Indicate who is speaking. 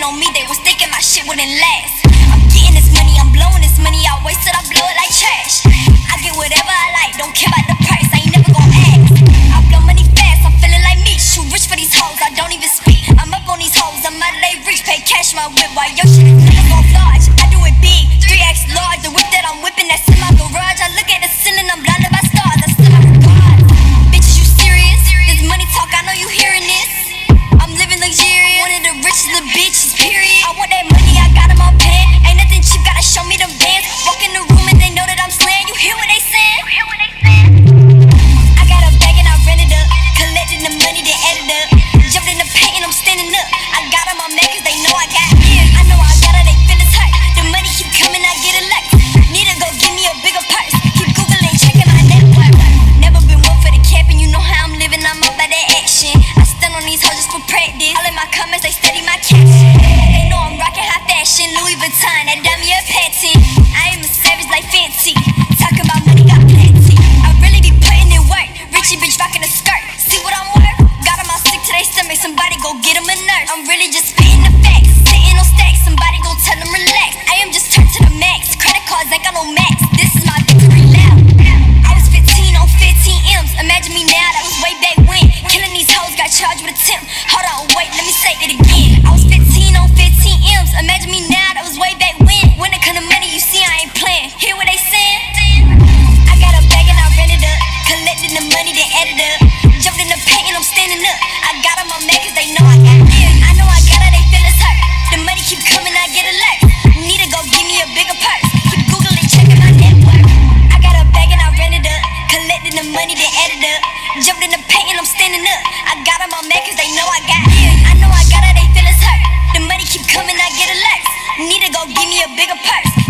Speaker 1: hating on me, they was thinking my shit wouldn't last. I'm getting this money, I'm blowing this money, I wasted, I blow it like trash. I get whatever I like, don't care about the price, I ain't never gon' ask. I blow money fast, I'm feeling like me, too rich for these hoes, I don't even speak. I'm up on these hoes, I'm out of they reach, pay cash my whip while your shit is never gon' large. I do it big, 3x large, the whip that I'm whipping, that's in my garage. I look at the ceiling, I'm blinded by stars, I still my regard. Bitches, you serious? This money talk, I know you hearing this. I'm living luxurious, one of the richest little bitches, period. I want that money, I got them all pan. Ain't nothing cheap, gotta show me them bands. Walk in the room and they know that I'm slaying. You hear what they saying? I got a bag and I ran it up, collecting the money, then add it up. Jumped in the paint and I'm standing up. I got them all mad cause they know I got it. I know I got it, they feelings hurt. The money keep coming, I get it like need to go give me a bigger purse. Keep googling, checking my network. Never been one for the cap and you know how I'm living, I'm all about that action. I stand on these hoes just for practice. All in my comments, they steady my caption. They know I'm rocking high fashion, Louis Vuitton, that dummy a patent. I am a savage like Fancy, talking about money got plenty. I really be putting in work, Richie bitch rocking a skirt. See what I'm worth? Got them all sick to their stomach, somebody go get them a nurse. I'm really just spitting the facts, sitting on stacks, somebody go tell them relax. I am just turned to the max, credit cards ain't got no max. This is my victory lap. I was 15 on 15 M's, imagine me now, that was way back when. Killing these hoes, got charged with attempt. Hold on, wait, let me say it again. I was 15 on 15 M's, imagine me now, that was way back when. When it come to money, you see I ain't playing. Hear what they saying? I got a bag and I ran it up, collecting the money, then add it up. Jumped in the paint and I'm standing up. I got them all mad cause they know I got it. I know I got it, they feelings hurt. The money keep coming, I get alert. Need to go give me a bigger purse. Keep googling, checking my network. I got a bag and I ran it up, collecting the money, then add it up. Jumped in the paint and I'm standing up. I got them all mad cause they know I got it. I know I got it, they feelings hurt. The money keep coming, I get alert. Need to go give me a bigger purse.